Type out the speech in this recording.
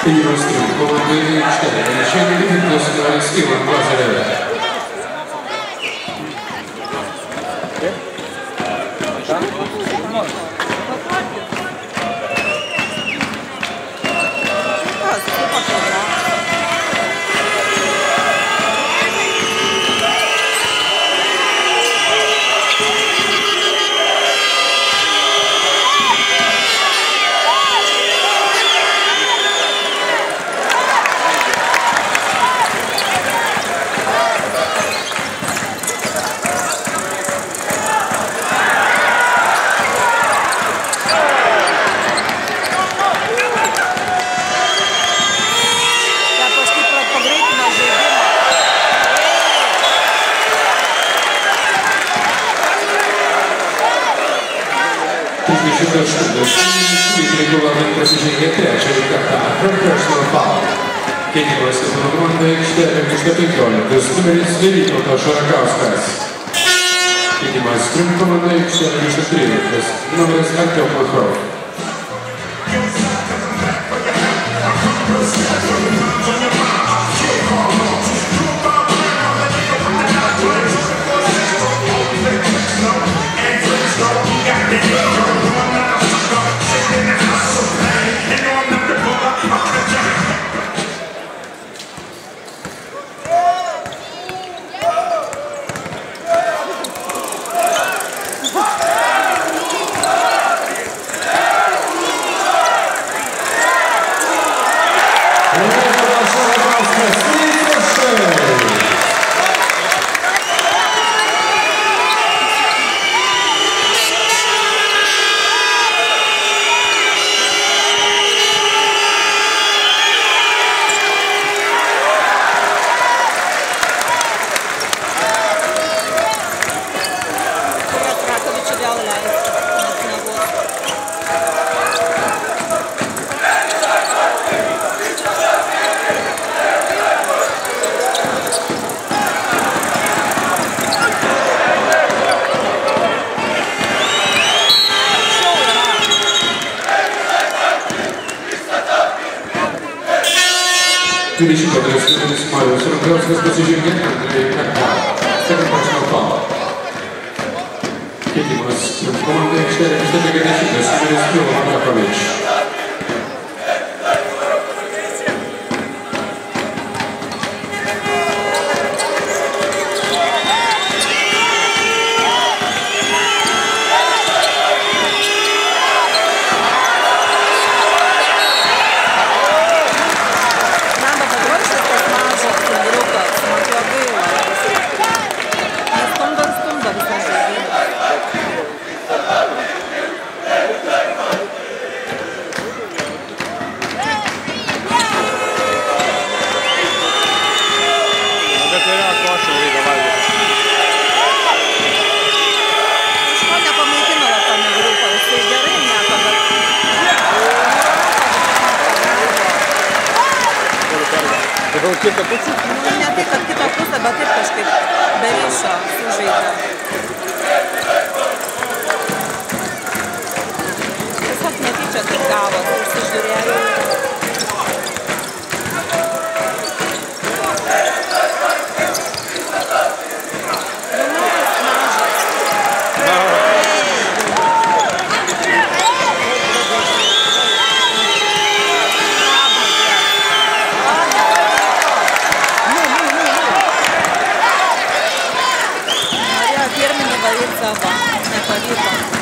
Ігростів команди 4. Ще не відносить з Іван Лазаревич. Регулярное просижение тряча и карта прошлого балла. Кенилась команда 4 между контролем. Доступились Великого Шаракаускас. Кенилась команда 4 между 3. Номер Артем Махров. Киричи подрастили с Марио Сарагавского спасения Андрей Карпа. Это пошел пал. Кенилась команда 4 между 3. Доступились Иван Лазаревич. Nu, ne tai, kad kitą pusę, bet taip kažkaip be ryšio sužaidė. Tiesiog netyčia taip gavos, užsižiūrėjau. Nepavyko.